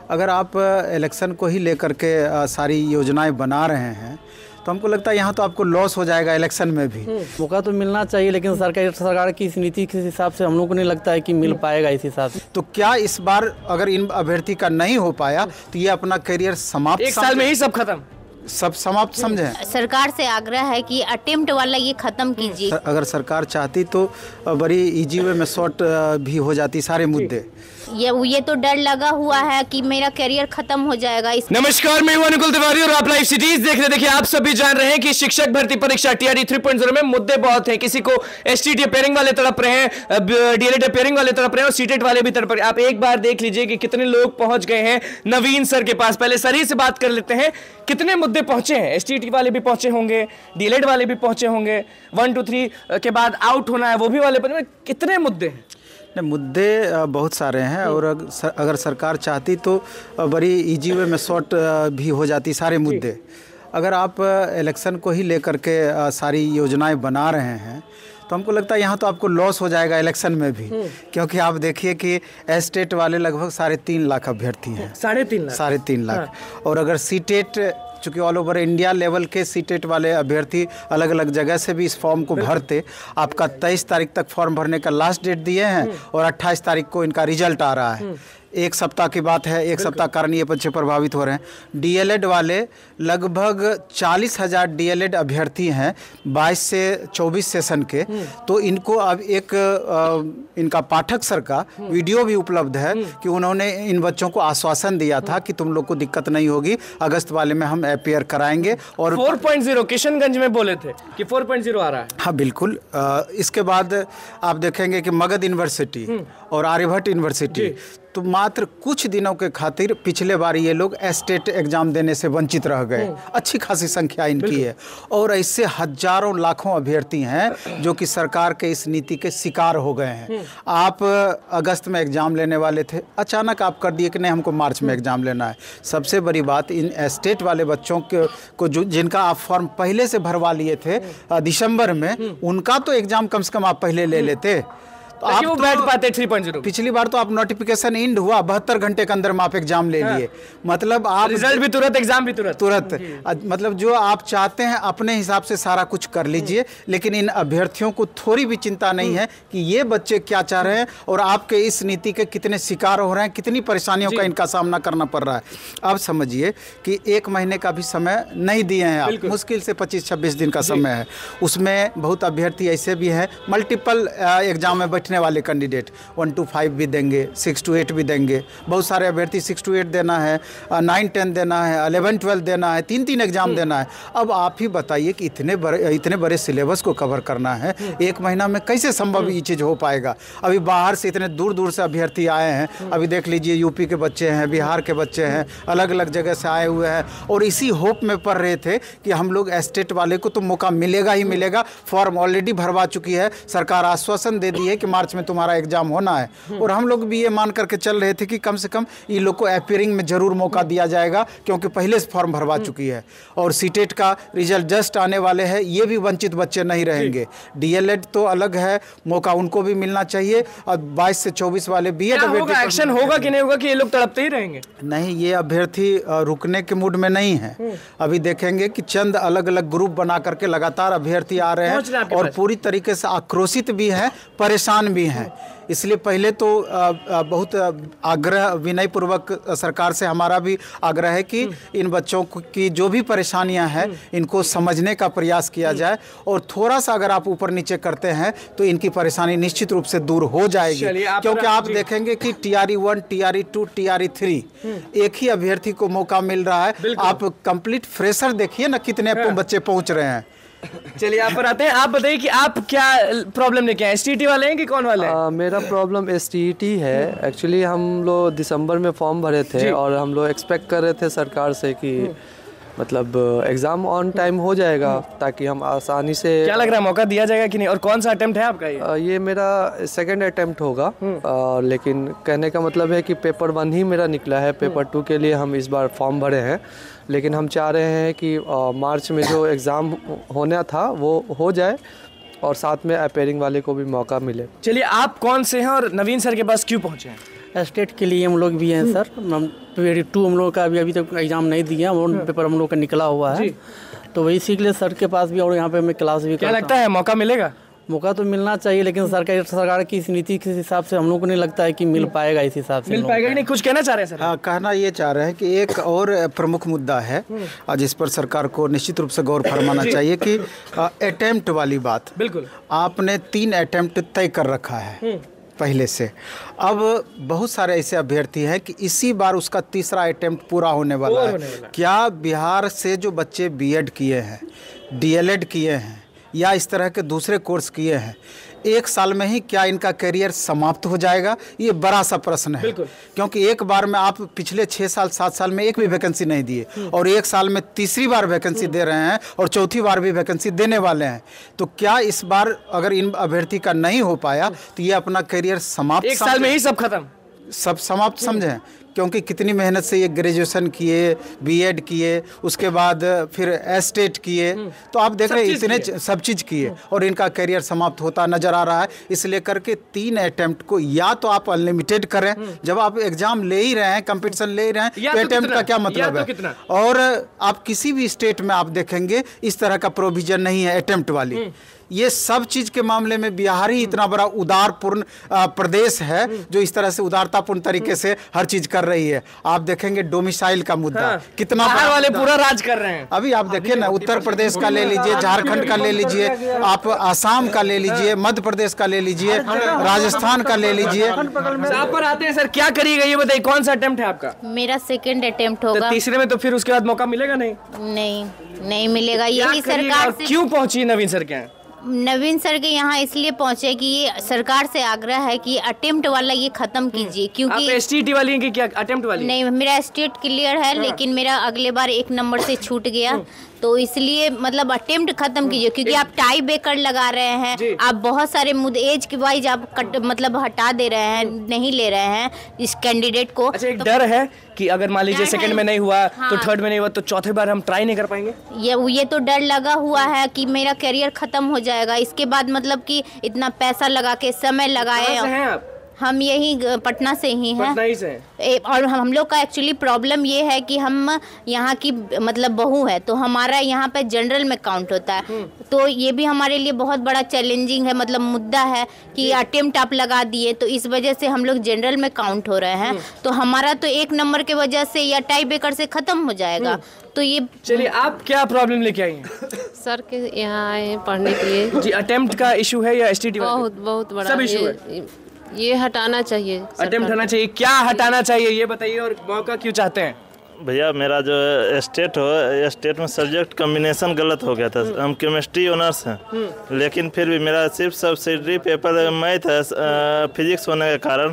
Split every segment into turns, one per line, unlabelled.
अगर आप इलेक्शन को ही लेकर के सारी योजनाएं बना रहे हैं तो हमको लगता है यहाँ तो आपको लॉस हो जाएगा इलेक्शन में भी।
मौका तो मिलना चाहिए, लेकिन सरकार की इस नीति के हिसाब से हम लोग को नहीं लगता है कि मिल पाएगा इस हिसाब से।
तो क्या इस बार अगर इन अभ्यर्थी का नहीं हो पाया तो ये अपना करियर समाप्त,
एक साल में ही सब खत्म,
सब समाप्त समझे?
सरकार से आग्रह है कि अटेम्प्ट वाला ये खत्म कीजिए।
अगर सरकार चाहती तो बड़ी इजी वे में शॉर्ट भी हो जाती सारे मुद्दे।
ये तो डर लगा हुआ है कि मेरा करियर खत्म हो जाएगा।
नमस्कार, मैं हूं अनुकुल तिवारी और आप लाइव सिटीज देख रहे। देखिए, आप सभी जान रहे हैं कि शिक्षक भर्ती परीक्षा टीआरई 3.0 में मुद्दे बहुत हैं। किसी को एसटीटी अपेयरिंग वाले तड़प रहे हैं, डीएलएड अपेयरिंग वाले तड़प रहे हैं और सीटेट वाले भी तड़प रहे हैं। आप एक बार देख लीजिए कि कितने लोग पहुंच गए हैं नवीन सर के पास। पहले सर ही से बात कर लेते हैं, कितने मुद्दे पहुंचे हैं। एसटीटी वाले भी पहुंचे होंगे, डीएलएड वाले भी पहुंचे होंगे, 1 2 3 के बाद आउट होना है वो भी वाले पर। कितने मुद्दे हैं?
मुद्दे बहुत सारे हैं और अगर सरकार चाहती तो बड़ी इजी वे में शॉर्ट भी हो जाती सारे मुद्दे। अगर आप इलेक्शन को ही लेकर के सारी योजनाएं बना रहे हैं तो हमको लगता है यहाँ तो आपको लॉस हो जाएगा इलेक्शन में भी, क्योंकि आप देखिए कि एस्टेट वाले लगभग 3.5 लाख अभ्यर्थी हैं। 3.5 लाख। और अगर सीटेट, चूँकि ऑल ओवर इंडिया लेवल के सीटेट वाले अभ्यर्थी अलग अलग जगह से भी इस फॉर्म को भरते, आपका 23 तारीख तक फॉर्म भरने का लास्ट डेट दिए हैं और 28 तारीख को इनका रिजल्ट आ रहा है। एक सप्ताह की बात है, एक सप्ताह कारण ये बच्चे प्रभावित हो रहे हैं। डीएलएड वाले लगभग 40,000 डीएलएड अभ्यर्थी हैं 22 से 24 सेशन के। तो इनको अब एक इनका पाठक सर का वीडियो भी उपलब्ध है कि उन्होंने इन बच्चों को आश्वासन दिया था कि तुम लोग को दिक्कत नहीं होगी, अगस्त वाले में हम अपेयर कराएंगे। और
4.0 किशनगंज में बोले थे कि 4.0 आ रहा है।
हाँ बिल्कुल। इसके बाद आप देखेंगे कि मगध यूनिवर्सिटी और आर्यभट्ट यूनिवर्सिटी तो मात्र कुछ दिनों के खातिर पिछले बार ये लोग एस्टेट एग्जाम देने से वंचित रह गए। अच्छी खासी संख्या इनकी है और ऐसे हजारों लाखों अभ्यर्थी हैं जो कि सरकार के इस नीति के शिकार हो गए हैं। आप अगस्त में एग्जाम लेने वाले थे, अचानक आप कर दिए कि नहीं हमको मार्च में एग्जाम लेना है। सबसे बड़ी बात, इन एस्टेट वाले बच्चों को जो जिनका आप फॉर्म पहले से भरवा लिए थे दिसंबर में, उनका तो एग्जाम कम से कम आप पहले ले लेते तो आप
बैठ पाते 3.0।
पिछली बार तो आप नोटिफिकेशन इंड हुआ 72 घंटे के अंदर में आप एग्जाम ले लिए। मतलब आप
रिजल्ट भी तुरंत, एग्जाम भी तुरंत।
मतलब जो आप चाहते हैं अपने हिसाब से सारा कुछ कर लीजिए, लेकिन इन अभ्यर्थियों को थोड़ी भी चिंता नहीं है कि ये बच्चे क्या चाह रहे हैं और आपके इस नीति के कितने शिकार हो रहे हैं, कितनी परेशानियों का इनका सामना करना पड़ रहा है। अब समझिए कि 1 महीने का भी समय नहीं दिए हैं आप, मुश्किल से 25-26 दिन का समय है। उसमें बहुत अभ्यर्थी ऐसे भी हैं मल्टीपल एग्जाम में वाले कैंडिडेट 1 to 5 भी देंगे, 6 to 8 भी देंगे। बहुत सारे अभ्यर्थी 6 to 8 देना है, 9 10 देना है, 11 12 देना है, 3 एग्जाम देना है। अब आप ही बताइए कि इतने बड़े सिलेबस को कवर करना है 1 महीना में, कैसे संभव ये चीज़ हो पाएगा। अभी बाहर से इतने दूर दूर से अभ्यर्थी आए हैं। अभी देख लीजिए यूपी के बच्चे हैं, बिहार के बच्चे हैं, अलग अलग जगह से आए हुए हैं और इसी होप में पढ़ रहे थे कि हम लोग एस्टेट वाले को तो मौका मिलेगा ही मिलेगा। फॉर्म ऑलरेडी भरवा चुकी है, सरकार आश्वासन दे दी है कि मार्च में तुम्हारा एग्जाम होना है और हम लोग भी ये मान करके चल रहे थे कि कम से कम ये लोग को अपेयरिंग में जरूर मौका दिया जाएगा, क्योंकि पहले से फॉर्म भरवा चुकी है और सीटेट का रिजल्ट जस्ट आने वाले हैं। ये भी वंचित बच्चे नहीं रहेंगे। डीएलएड तो अलग है, मौका उनको भी मिलना चाहिए। और 22 से 24 वाले बीएड
अभ्यर्थी, एक्शन होगा कि नहीं होगा कि ये लोग तड़पते ही रहेंगे?
नहीं, ये अभ्यर्थी रुकने के मूड में नहीं है। अभी देखेंगे कि चंद अलग अलग ग्रुप बना करके लगातार अभ्यर्थी आ रहे हैं और पूरी तरीके से आक्रोशित भी हैं, परेशान भी हैं। इसलिए पहले तो बहुत आग्रह विनय पूर्वक सरकार से हमारा भी आग्रह है कि इन बच्चों की जो भी परेशानियां हैं इनको समझने का प्रयास किया जाए और थोड़ा सा अगर आप ऊपर नीचे करते हैं तो इनकी परेशानी निश्चित रूप से दूर हो जाएगी। क्योंकि आप देखेंगे कि टीआरई 1, टीआरई 2, टीआरई 3 एक ही अभ्यर्थी को मौका मिल रहा है। आप कंप्लीट फ्रेशर देखिए ना कितने बच्चे पहुंच रहे हैं।
चलिए आप पर आते हैं। आप बताइए कि आप क्या प्रॉब्लम लेके आए, एसटीटी वाले हैं कि कौन वाले हैं?
मेरा प्रॉब्लम एसटीटी है। एक्चुअली हम लोग दिसंबर में फॉर्म भरे थे और हम लोग एक्सपेक्ट कर रहे थे सरकार से कि मतलब एग्ज़ाम ऑन टाइम हो जाएगा ताकि हम आसानी से।
क्या लग रहा है मौका दिया जाएगा कि नहीं? और कौन सा अटेम्प्ट है आपका?
ये मेरा सेकंड अटेम्प्ट होगा। लेकिन कहने का मतलब है कि पेपर 1 ही मेरा निकला है। पेपर 2 के लिए हम इस बार फॉर्म भरे हैं, लेकिन हम चाह रहे हैं कि मार्च में जो एग्ज़ाम होना था वो हो जाए और साथ में अपेयरिंग वाले को भी मौका मिले।
चलिए, आप कौन से हैं और नवीन सर के पास क्यों पहुँचे हैं?
स्टेट के लिए हम लोग भी हैं सर। हम 2 हम लोग का अभी तक एग्ज़ाम नहीं दिया, पेपर हम लोग का निकला हुआ है, तो वही सीख ले सर के पास भी और यहाँ पे मैं क्लास भी
क्या लगता है मौका मिलेगा?
मौका तो मिलना चाहिए, लेकिन सरकार की इस नीति के हिसाब से हम लोग को नहीं लगता है कि मिल पाएगा। इस हिसाब से
मिल पाएगा ही नहीं। कुछ कहना चाह रहे हैं सर?
हाँ, कहना ये चाह रहे हैं कि एक और प्रमुख मुद्दा है जिस पर सरकार को निश्चित रूप से गौर फरमाना चाहिए कि अटेम्प्ट वाली बात।
बिल्कुल, आपने
3 अटेम्प्ट तय कर रखा है पहले से। अब बहुत सारे ऐसे अभ्यर्थी हैं कि इसी बार उसका तीसरा अटेम्प्ट पूरा होने वाला है। क्या बिहार से जो बच्चे बीएड किए हैं, डीएलएड किए हैं या इस तरह के दूसरे कोर्स किए हैं, 1 साल में ही क्या इनका करियर समाप्त हो जाएगा? ये बड़ा सा प्रश्न है, क्योंकि एक बार में आप पिछले 6 साल 7 साल में एक भी वैकेंसी नहीं दिए और 1 साल में तीसरी बार वैकेंसी दे रहे हैं और चौथी बार भी वैकेंसी देने वाले हैं। तो क्या इस बार अगर इन अभ्यर्थी का नहीं हो पाया तो ये अपना करियर समाप्त,
1 साल में ही सब खत्म,
सब समाप्त समझें? क्योंकि कितनी मेहनत से ये ग्रेजुएशन किए, बीएड किए, उसके बाद फिर एस्टेट किए, तो आप देख रहे हैं इतने सब चीज़ किए और इनका करियर समाप्त होता नज़र आ रहा है। इसलिए करके 3 अटेम्प्ट को या तो आप अनलिमिटेड करें, जब आप एग्ज़ाम ले ही रहे हैं, कंपटीशन ले ही रहे हैं, तो अटेम्प्ट का क्या मतलब है? और आप किसी भी स्टेट में आप देखेंगे इस तरह का प्रोविज़न नहीं है अटेम्प्ट वाली। ये सब चीज़ के मामले में बिहार ही इतना बड़ा उदारपूर्ण प्रदेश है जो इस तरह से उदारतापूर्ण तरीके से हर चीज़ कर रही है। आप देखेंगे डोमिसाइल का मुद्दा कितना
बाहर वाले पूरा राज कर रहे हैं।
अभी आप देखिए ना, उत्तर प्रदेश का ले लीजिए, झारखंड का ले लीजिए, आप आसाम का ले लीजिए, मध्य प्रदेश का ले लीजिए, राजस्थान का ले लीजिए।
आप पर आते हैं सर, क्या करिएगा ये बताइए, कौन सा अटेम्प्ट है आपका?
मेरा 2nd अटेम्प्ट होगा।
तीसरे में तो फिर उसके बाद मौका मिलेगा नहीं?
नहीं मिलेगा। यही सरकार से
क्यों पहुंची नवीन सर? क्या
नवीन सर के यहाँ इसलिए पहुंचे कि ये सरकार से आग्रह है कि अटेम्प्ट वाला ये खत्म कीजिए, क्योंकि
आप एसटीटी वाली हैं कि क्या अटेम्प्ट वाली?
नहीं, मेरा स्टेट क्लियर है, लेकिन मेरा अगले बार 1 नंबर से छूट गया, तो इसलिए मतलब अटेम्प्ट खत्म कीजिए, क्योंकि आप टाई बेकर लगा रहे हैं, आप बहुत सारे मुद्दे एज के वाइज आप मतलब हटा दे रहे हैं, नहीं ले रहे हैं इस कैंडिडेट को।
अच्छा, एक डर है कि अगर मान लीजिए 2nd में नहीं हुआ तो 3rd में नहीं हुआ तो चौथे बार हम ट्राई नहीं कर पाएंगे?
ये तो डर लगा हुआ है कि मेरा करियर खत्म हो जाएगा इसके बाद, मतलब कि इतना पैसा लगा के समय लगाए।
कहाँ से हैं आप?
हम यही पटना से ही हैं।
पटना ही से।
और हम लोग का एक्चुअली प्रॉब्लम ये है कि हम यहाँ की मतलब बहू है, तो हमारा यहाँ पे जनरल में काउंट होता है, तो ये भी हमारे लिए बहुत बड़ा चैलेंजिंग है, मतलब मुद्दा है कि अटेम्प्ट आप लगा दिए तो इस वजह से हम लोग जनरल में काउंट हो रहे हैं, तो हमारा तो 1 नंबर के वजह से या टाई बेकर से ख़त्म हो जाएगा। तो ये
चलिए, आप क्या प्रॉब्लम लेके आई हैं?
सर के यहाँ आए हैं पढ़ने के लिए।
जी, अटेम्प्ट का इशू है या एसटीटी?
बहुत बड़ा
सब इशू है।
ये हटाना चाहिए,
अटेम्प्ट हटाना चाहिए। क्या हटाना चाहिए ये बताइए, और मौका क्यों चाहते हैं?
भैया, मेरा जो स्टेट में सब्जेक्ट कम्बिनेशन गलत हो गया था। हम केमिस्ट्री ऑनर्स हैं, लेकिन फिर भी मेरा सिर्फ सब्सिडरी पेपर मैथ है, फिजिक्स होने के कारण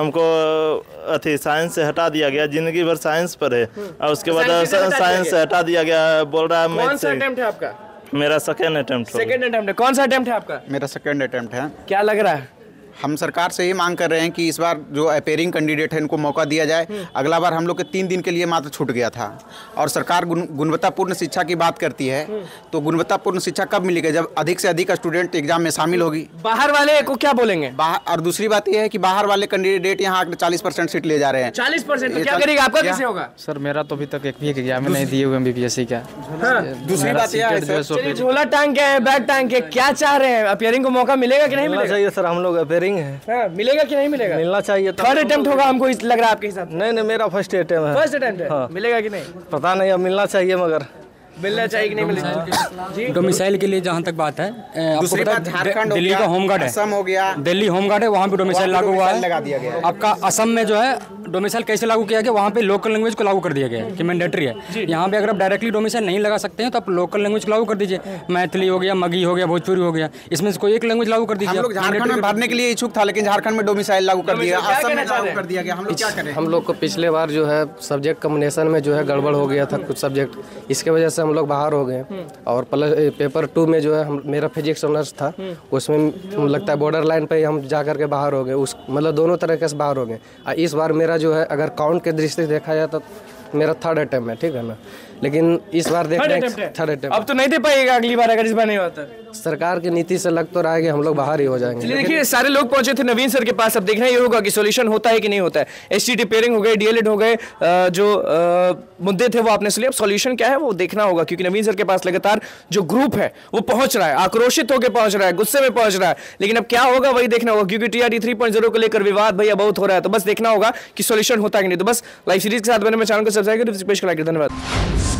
हमको साइंस से हटा दिया गया। जिंदगी भर साइंस पर है और उसके बाद साइंस से हटा दिया गया। बोल रहा है मैथ से।
अटेम्प्ट है आपका?
मेरा 2nd अटेम्प्ट
है। कौन सा अटेम्प्ट है आपका?
मेरा 2nd अटेम्प्ट है।
क्या लग रहा है?
हम सरकार से ये मांग कर रहे हैं कि इस बार जो अपेयरिंग कैंडिडेट है इनको मौका दिया जाए। अगला बार हम लोग के 3 दिन के लिए मात्र छूट गया था, और सरकार गुणवत्तापूर्ण शिक्षा की बात करती है, तो गुणवत्तापूर्ण शिक्षा कब मिलेगी? जब अधिक से अधिक स्टूडेंट एग्जाम में शामिल होगी।
बाहर वाले को क्या बोलेंगे?
और दूसरी बात यह है कि बाहर वाले कैंडिडेट यहाँ 40% सीट ले जा रहे हैं।
40%? क्या करेगा? आपका कैसे होगा?
सर, मेरा तो अभी तक एक भी एग्जाम नहीं दिए हुए बीपीएससी का।
दूसरी बात यह है,
झोला टांग के बैग टांग के क्या चाह रहे हैं? अपियरिंग को मौका मिलेगा कि नहीं मिलेगा?
चाहिए सर, हम लोग अपियरिंग है।
मिलेगा कि नहीं मिलेगा?
मिलना चाहिए।
3rd अटेम्प्ट होगा हमको लग रहा है आपके हिसाब से?
नहीं, मेरा फर्स्ट अटेम्प्ट है।
फर्स्ट अटेम्प्ट है।
हाँ।
मिलेगा कि नहीं
पता नहीं, अब मिलना चाहिए, मगर
मिलना चाहिए कि नहीं मिलना चाहिए?
डोमिसाइल के लिए जहाँ तक बात है,
दूसरी बात झारखंड,
दिल्ली का होमगार्ड है,
असम हो गया,
दिल्ली होमगार्ड है, वहाँ पे डोमिसाइल लागू हुआ है।
लगा दिया गया।
आपका असम में जो है डोमिसाइल कैसे लागू किया गया? वहाँ पे लोकल लैंग्वेज को लागू कर दिया गया है कि मैंडेटरी है। यहाँ पे अगर आप डायरेक्टली डोमिसाइल नहीं लगा सकते हैं तो आप लोकल लैंग्वेज को लागू कर दीजिए। मैथिली हो गया, मगी हो गया, भोजपुरी हो गया, इसमें से कोई एक लैंग्वेज लागू कर दीजिए।
हम लोग झारखंड में भरने के लिए इच्छुक था, लेकिन झारखंड में डोमिसाइल लागू कर दिया, असम में लागू कर दिया गया। हम लोग क्या करें?
हम लोग को पिछले बार जो है सब्जेक्ट कम्बिनेशन में जो है गड़बड़ हो गया था कुछ सब्जेक्ट, इसके वजह से हम लोग बाहर हो गए। और प्लस पेपर 2 में जो है मेरा फिजिक्स ऑनर्स था, उसमें लगता है बॉर्डर लाइन पे हम जा कर के बाहर हो गए, उस मतलब दोनों तरीके से बाहर हो गए। इस बार मेरा जो है अगर काउंट के दृष्टि से देखा जाए तो मेरा 3rd अटेम्प्ट है, ठीक है ना, लेकिन इस बार देख रहे हैं 3rd अटेम्प्ट।
अब तो नहीं दे पाएगा अगली बार, अगर इस बार नहीं होता।
सरकार की नीति से लग तो रहा है कि हम लोग बाहर ही हो जाएंगे।
चलिए देखिए, सारे लोग पहुंचे थे नवीन सर के पास। अब देखना ये होगा कि सॉल्यूशन होता है कि नहीं होता है। एसटीटी पेयरिंग हो गए, डीएलएड हो गए, जो मुद्दे थे वो आपने सुने। अब सॉल्यूशन क्या है वो देखना होगा, क्योंकि नवीन सर के पास लगातार जो ग्रुप है वो पहुंच रहा है, आक्रोशित होकर पहुंच रहा है, गुस्से में पहुंच रहा है। लेकिन अब क्या होगा वही देखना होगा, क्योंकि टीआरई 3.0 को लेकर विवाद भैया बहुत हो रहा है। तो बस देखना होगा कि सॉल्यूशन होता है कि नहीं। तो बस लाइव सीरीज के साथ बने में चैनल को सब्सक्राइब करें। धन्यवाद।